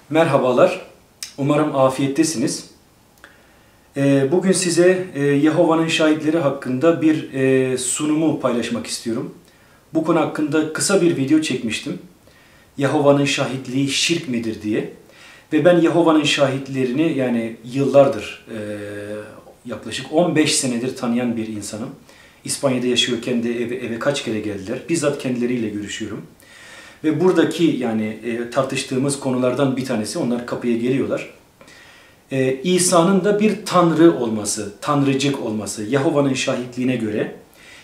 Merhabalar, umarım afiyettesiniz. Bugün size Yehova'nın şahitleri hakkında bir sunumu paylaşmak istiyorum. Bu konu hakkında kısa bir video çekmiştim. Yehova'nın şahitliği şirk midir diye. Ve ben Yehova'nın şahitlerini yani yıllardır, yaklaşık 15 senedir tanıyan bir insanım. İspanya'da yaşıyorken de eve kaç kere geldiler. Bizzat kendileriyle görüşüyorum. Ve buradaki yani tartıştığımız konulardan bir tanesi, onlar kapıya geliyorlar. İsa'nın da bir tanrı olması, tanrıcık olması. Yehova'nın şahitliğine göre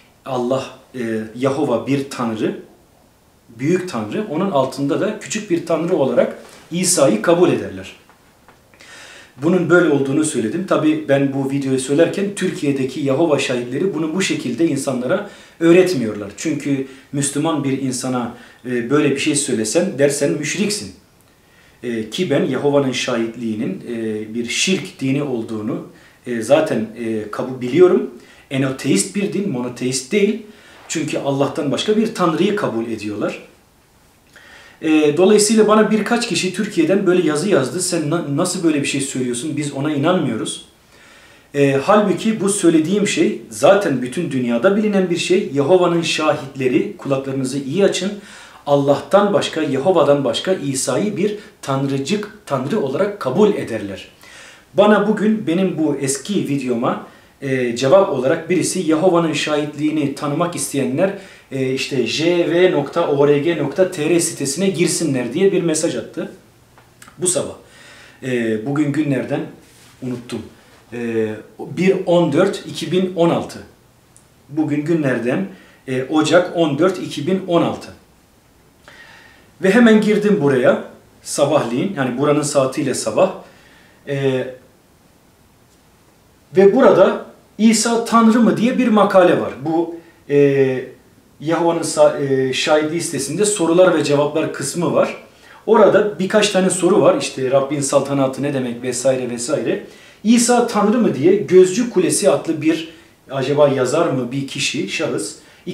Yehova bir tanrı, büyük tanrı. Onun altında da küçük bir tanrı olarak İsa'yı kabul ederler. Bunun böyle olduğunu söyledim. Tabii ben bu videoyu söylerken Türkiye'deki Yehova şahitleri bunu bu şekilde insanlara öğretmiyorlar. Çünkü Müslüman bir insana böyle bir şey söylesen dersen müşriksin. Ki ben Yehova'nın şahitliğinin bir şirk dini olduğunu zaten kabul biliyorum. Enoteist bir din, monoteist değil. Çünkü Allah'tan başka bir tanrıyı kabul ediyorlar. Dolayısıyla bana birkaç kişi Türkiye'den böyle yazı yazdı. Sen nasıl böyle bir şey söylüyorsun? Biz ona inanmıyoruz. Halbuki bu söylediğim şey zaten bütün dünyada bilinen bir şey. Yehova'nın şahitleri, kulaklarınızı iyi açın. Allah'tan başka, Yehova'dan başka İsa'yı bir tanrı olarak kabul ederler. Bana bugün benim bu eski videoma cevap olarak birisi Yehova'nın şahitliğini tanımak isteyenler işte jv.org.tr sitesine girsinler diye bir mesaj attı. Bu sabah. Bugün günlerden unuttum. 1.14.2016. Bugün günlerden Ocak 14.2016. Ve hemen girdim buraya sabahleyin, yani buranın saatiyle sabah. Ve burada İsa Tanrı mı diye bir makale var. Bu Yehova'nın şahitliği sitesinde sorular ve cevaplar kısmı var. Orada birkaç tane soru var. İşte Rabbin saltanatı ne demek vesaire vesaire. İsa Tanrı mı diye Gözcü Kulesi adlı bir acaba yazar mı bir kişi, şahıs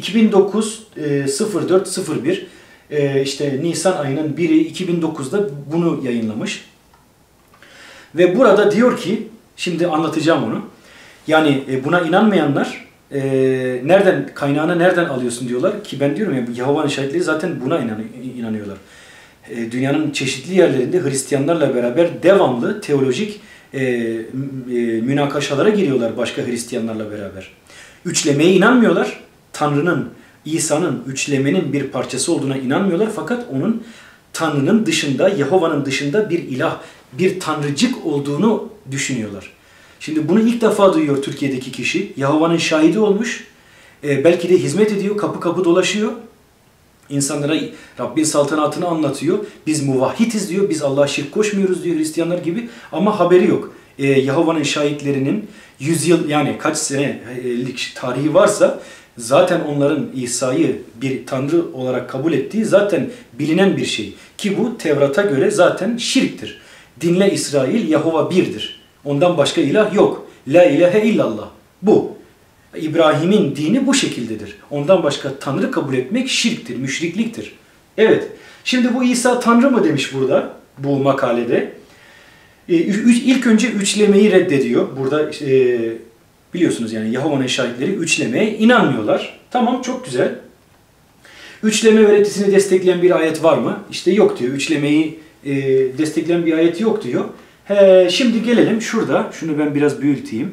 2009-04-01 işte Nisan ayının 1'i 2009'da bunu yayınlamış. Ve burada diyor ki, şimdi anlatacağım onu. Yani buna inanmayanlar kaynağını nereden alıyorsun diyorlar ki ben diyorum ya Yehova'nın şahitleri zaten buna inanıyorlar. Dünyanın çeşitli yerlerinde Hristiyanlarla beraber devamlı teolojik münakaşalara giriyorlar başka Hristiyanlarla beraber. Üçlemeye inanmıyorlar. Tanrı'nın, İsa'nın üçlemenin bir parçası olduğuna inanmıyorlar. Fakat onun Tanrı'nın dışında, Yehova'nın dışında bir ilah, bir tanrıcık olduğunu düşünüyorlar. Şimdi bunu ilk defa duyuyor Türkiye'deki kişi. Yehova'nın şahidi olmuş. Belki de hizmet ediyor, kapı kapı dolaşıyor. İnsanlara Rabbin saltanatını anlatıyor. Biz muvahhitiz diyor, biz Allah'a şirk koşmuyoruz diyor Hristiyanlar gibi. Ama haberi yok. Yehova'nın şahitlerinin 100 yıl yani kaç senelik tarihi varsa zaten onların İsa'yı bir tanrı olarak kabul ettiği zaten bilinen bir şey. Ki bu Tevrat'a göre zaten şirktir. Dinle İsrail, Yehova birdir. Ondan başka ilah yok. La ilahe illallah. Bu. İbrahim'in dini bu şekildedir. Ondan başka tanrı kabul etmek şirktir, müşrikliktir. Evet. Şimdi bu İsa tanrı mı demiş burada bu makalede. İlk önce üçlemeyi reddediyor. Burada biliyorsunuz yani Yehova'nın şahitleri üçlemeye inanmıyorlar. Tamam, çok güzel. Üçleme öğretisini destekleyen bir ayet var mı? İşte yok diyor. Üçlemeyi destekleyen bir ayet yok diyor. Şimdi gelelim şurada. Şunu ben biraz büyüteyim.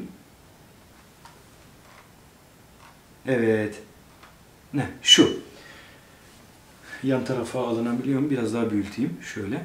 Evet. Ne? Şu. Yan tarafa alınabiliyor mu? Biraz daha büyüteyim. Şöyle.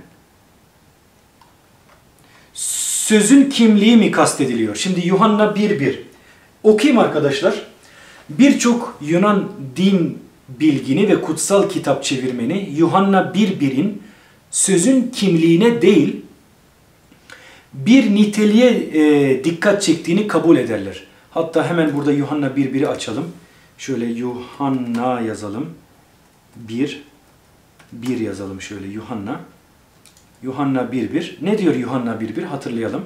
Sözün kimliği mi kastediliyor? Şimdi Yuhanna 1.1. Okuyayım arkadaşlar. Birçok Yunan din bilgini ve kutsal kitap çevirmeni Yuhanna 1.1'in sözün kimliğine değil, bir niteliğe dikkat çektiğini kabul ederler. Hatta hemen burada Yuhanna 1.1'i açalım. Şöyle Yuhanna yazalım. 1 yazalım şöyle Yuhanna. Yuhanna 1.1. Ne diyor Yuhanna 1.1? Hatırlayalım.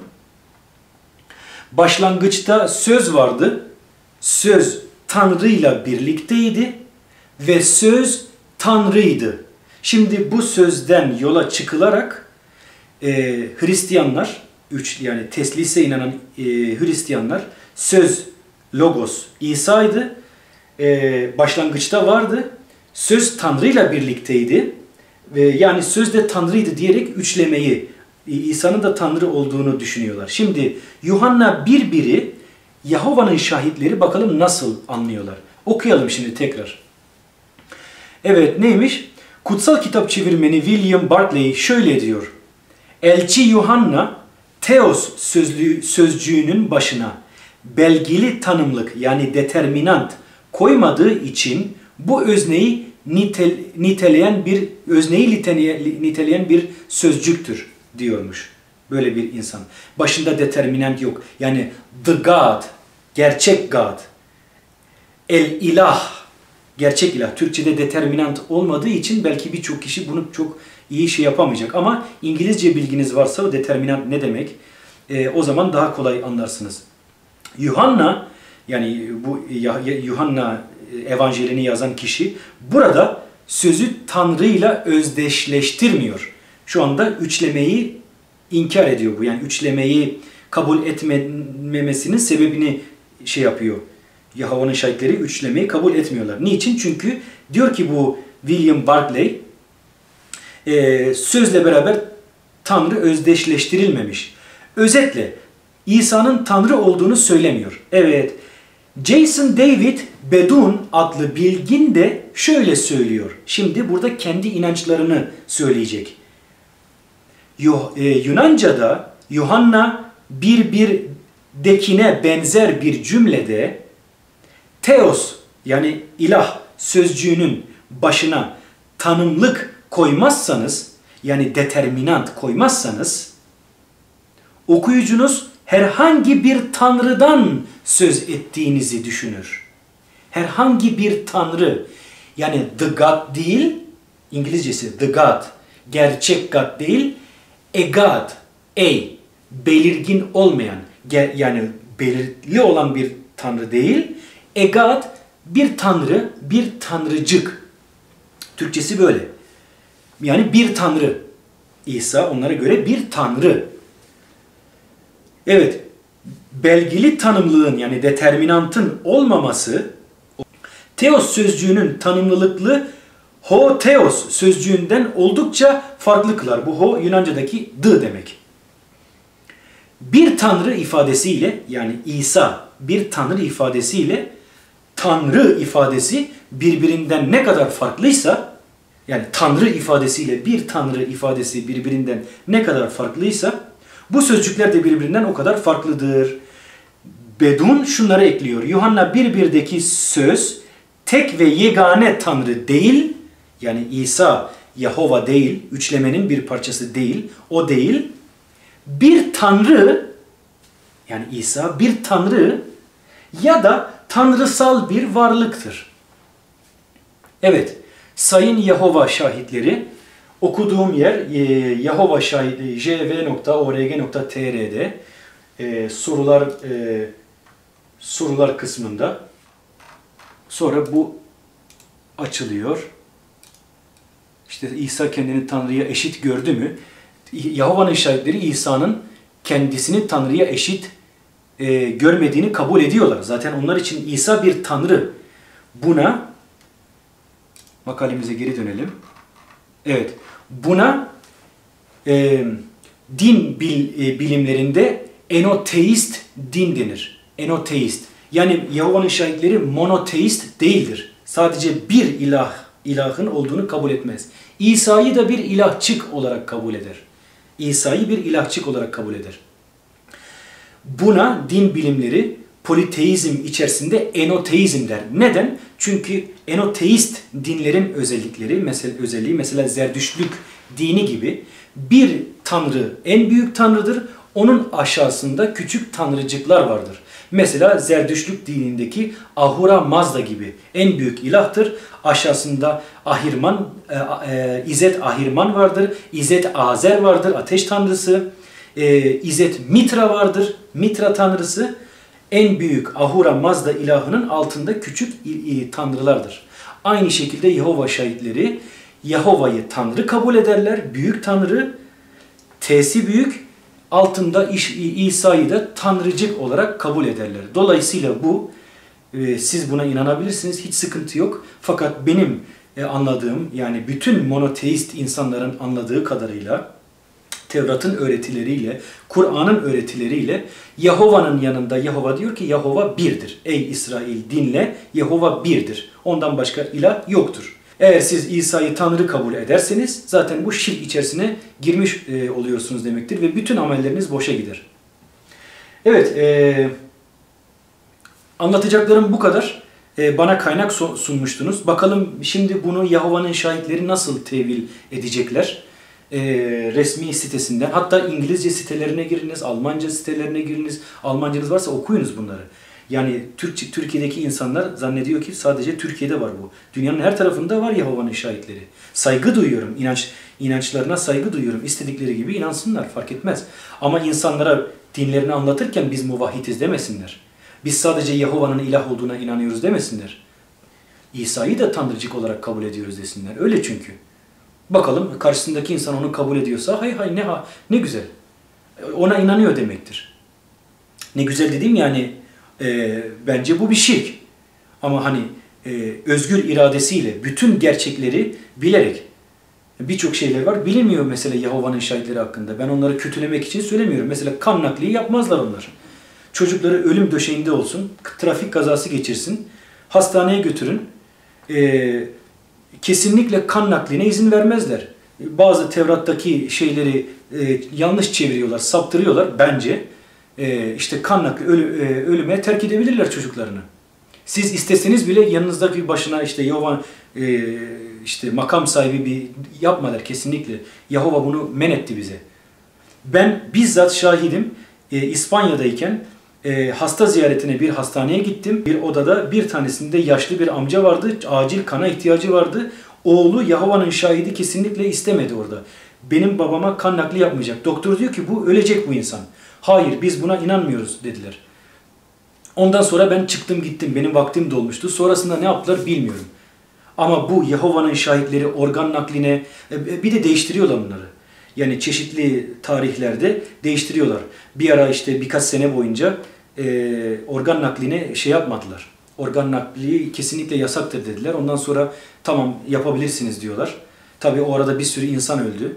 Başlangıçta söz vardı. Söz Tanrı'yla birlikteydi ve söz Tanrı'ydı. Şimdi bu sözden yola çıkılarak Hristiyanlar, yani teslise inanan Hristiyanlar, söz, logos İsa'ydı. Başlangıçta vardı. Söz Tanrı'yla birlikteydi. Yani söz de Tanrı'ydı diyerek üçlemeyi, İsa'nın da Tanrı olduğunu düşünüyorlar. Şimdi Yuhanna 1:1'i Yahova'nın şahitleri bakalım nasıl anlıyorlar. Okuyalım şimdi tekrar. Evet, neymiş? Kutsal kitap çevirmeni William Barclay şöyle diyor. Elçi Yuhanna, Theos sözcüğünün başına belgili tanımlık yani determinant koymadığı için bu özneyi niteleyen bir sözcüktür diyormuş. Böyle bir insan. Başında determinant yok. Yani the God, gerçek God. El ilah, gerçek ilah. Türkçe'de determinant olmadığı için belki birçok kişi bunu çok iyi şey yapamayacak. Ama İngilizce bilginiz varsa o determinant ne demek? O zaman daha kolay anlarsınız. Yuhanna, yani bu Yuhanna evanjelini yazan kişi burada sözü Tanrı'yla özdeşleştirmiyor. Şu anda üçlemeyi inkar ediyor bu. Yani üçlemeyi kabul etmemesinin sebebini şey yapıyor. Yahova'nın şahitleri üçlemeyi kabul etmiyorlar. Niçin? Çünkü diyor ki bu William Barclay sözle beraber Tanrı özdeşleştirilmemiş. Özetle İsa'nın Tanrı olduğunu söylemiyor. Evet, Jason David Bedun adlı bilgin de şöyle söylüyor. Şimdi burada kendi inançlarını söyleyecek. Yunanca'da Yuhanna 1:1'dekine benzer bir cümlede Theos yani ilah sözcüğünün başına tanımlık koymazsanız yani determinant koymazsanız okuyucunuz herhangi bir tanrıdan söz ettiğinizi düşünür. Herhangi bir tanrı yani the God değil, İngilizcesi the God, gerçek God değil, a God, belirgin olmayan yani belirli olan bir tanrı değil, a God bir tanrı, bir tanrıcık. Türkçesi böyle. Yani bir tanrı. İsa onlara göre bir tanrı. Evet, belgili tanımlığın yani determinantın olmaması, Theos sözcüğünün tanımlılıklı ho Theos sözcüğünden oldukça farklı kılar. Bu ho Yunanca'daki the demek. Bir tanrı ifadesiyle yani İsa bir tanrı ifadesiyle tanrı ifadesi birbirinden ne kadar farklıysa yani tanrı ifadesiyle bir tanrı ifadesi birbirinden ne kadar farklıysa bu sözcükler de birbirinden o kadar farklıdır. Bedun şunları ekliyor. Yuhanna 1:1'deki söz tek ve yegane tanrı değil. Yani İsa, Yahova değil. Üçlemenin bir parçası değil. O değil. Bir tanrı yani İsa bir tanrı ya da tanrısal bir varlıktır. Evet. Sayın Yahova şahitleri okuduğum yer Yahova şahidi jv.org.tr'de sorular kısmında. Sonra bu açılıyor. İşte İsa kendini Tanrı'ya eşit gördü mü? Yahova'nın şahitleri İsa'nın kendisini Tanrı'ya eşit görmediğini kabul ediyorlar. Zaten onlar için İsa bir Tanrı. Buna makalemize geri dönelim. Evet. Buna din bilimlerinde enoteist din denir. Enoteist. Yani Yahova'nın şahitleri monoteist değildir. Sadece bir ilahın olduğunu kabul etmez. İsa'yı da bir ilahçık olarak kabul eder. İsa'yı bir ilahçık olarak kabul eder. Buna din bilimleri politeizm içerisinde enoteizm der. Neden? Çünkü enoteist dinlerin özelliği mesela Zerdüştlük dini gibi bir tanrı en büyük tanrıdır. Onun aşağısında küçük tanrıcıklar vardır. Mesela Zerdüştlük dinindeki Ahura Mazda gibi en büyük ilahtır. Aşağısında Ahirman, İzzet Ahirman vardır. İzzet Azer vardır, ateş tanrısı. İzzet Mitra vardır, Mitra tanrısı. En büyük Ahura Mazda ilahının altında küçük tanrılardır. Aynı şekilde Yahova şahitleri Yahova'yı tanrı kabul ederler, büyük tanrı. T'si büyük, altında İsa'yı da tanrıcık olarak kabul ederler. Dolayısıyla bu, siz buna inanabilirsiniz, hiç sıkıntı yok. Fakat benim anladığım, yani bütün monoteist insanların anladığı kadarıyla, Tevrat'ın öğretileriyle, Kur'an'ın öğretileriyle Yahova'nın yanında Yahova diyor ki Yahova birdir. Ey İsrail dinle, Yahova birdir. Ondan başka ilah yoktur. Eğer siz İsa'yı Tanrı kabul ederseniz zaten bu şirk içerisine girmiş oluyorsunuz demektir ve bütün amelleriniz boşa gider. Evet, anlatacaklarım bu kadar. Bana kaynak sunmuştunuz. Bakalım şimdi bunu Yahova'nın şahitleri nasıl tevil edecekler? Resmi sitesinden, hatta İngilizce sitelerine giriniz, Almanca sitelerine giriniz. Almancanız varsa okuyunuz bunları. Yani Türkiye'deki insanlar zannediyor ki sadece Türkiye'de var bu. Dünyanın her tarafında var Yahova'nın şahitleri. Saygı duyuyorum, inançlarına saygı duyuyorum. İstedikleri gibi inansınlar, fark etmez. Ama insanlara dinlerini anlatırken biz muvahhitiz demesinler. Biz sadece Yahova'nın ilah olduğuna inanıyoruz demesinler. İsa'yı da tanrıcık olarak kabul ediyoruz desinler. Öyle çünkü. Bakalım karşısındaki insan onu kabul ediyorsa hay hay ne güzel. Ona inanıyor demektir. Ne güzel dediğim yani bence bu bir şirk. Ama hani özgür iradesiyle bütün gerçekleri bilerek birçok şeyler var. Bilemiyor mesela Yahova'nın şahitleri hakkında. Ben onları kötülemek için söylemiyorum. Mesela kan nakli yapmazlar onlar. Çocukları ölüm döşeğinde olsun, trafik kazası geçirsin, hastaneye götürün. Kesinlikle kan nakline izin vermezler. Bazı Tevrat'taki şeyleri yanlış çeviriyorlar, saptırıyorlar bence. İşte kan nakli ölüme terk edebilirler çocuklarını. Siz isteseniz bile yanınızdaki başına işte Yahova işte makam sahibi bir yapmalar kesinlikle. Yahova bunu men etti bize. Ben bizzat şahidim. İspanya'dayken hasta ziyaretine bir hastaneye gittim. Bir odada bir tanesinde yaşlı bir amca vardı. Acil kana ihtiyacı vardı. Oğlu Yahova'nın şahidi kesinlikle istemedi orada. Benim babama kan nakli yapmayacak. Doktor diyor ki bu ölecek bu insan. Hayır biz buna inanmıyoruz dediler. Ondan sonra ben çıktım gittim. Benim vaktim dolmuştu. Sonrasında ne yaptılar bilmiyorum. Ama bu Yahova'nın şahitleri organ nakline bir de değiştiriyorlar bunları. Yani çeşitli tarihlerde değiştiriyorlar. Bir ara işte birkaç sene boyunca organ nakline şey yapmadılar. Organ nakli kesinlikle yasaktır dediler. Ondan sonra tamam yapabilirsiniz diyorlar. Tabii o arada bir sürü insan öldü.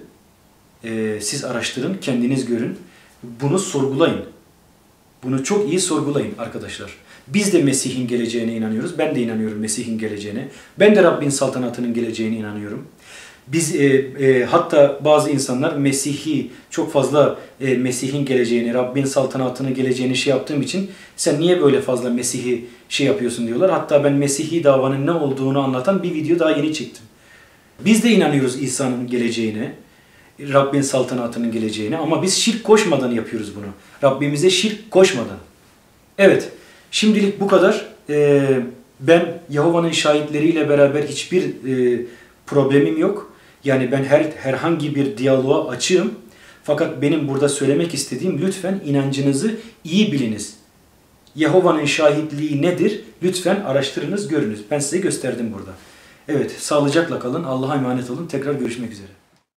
Siz araştırın, kendiniz görün. Bunu sorgulayın. Bunu çok iyi sorgulayın arkadaşlar. Biz de Mesih'in geleceğine inanıyoruz. Ben de inanıyorum Mesih'in geleceğine. Ben de Rabbin saltanatının geleceğine inanıyorum. Biz hatta bazı insanlar Mesih'i çok fazla Mesih'in geleceğini, Rabbin saltanatının geleceğini şey yaptığım için sen niye böyle fazla Mesih'i şey yapıyorsun diyorlar. Hatta ben Mesih'i davanın ne olduğunu anlatan bir video daha yeni çektim. Biz de inanıyoruz İsa'nın geleceğine, Rabbin saltanatının geleceğine ama biz şirk koşmadan yapıyoruz bunu. Rabbimize şirk koşmadan. Evet, şimdilik bu kadar. Ben Yahova'nın şahitleriyle beraber hiçbir problemim yok. Yani ben herhangi bir diyaloğa açığım. Fakat benim burada söylemek istediğim lütfen inancınızı iyi biliniz. Yahova'nın şahitliği nedir? Lütfen araştırınız, görünüz. Ben size gösterdim burada. Evet, sağlıcakla kalın. Allah'a emanet olun. Tekrar görüşmek üzere.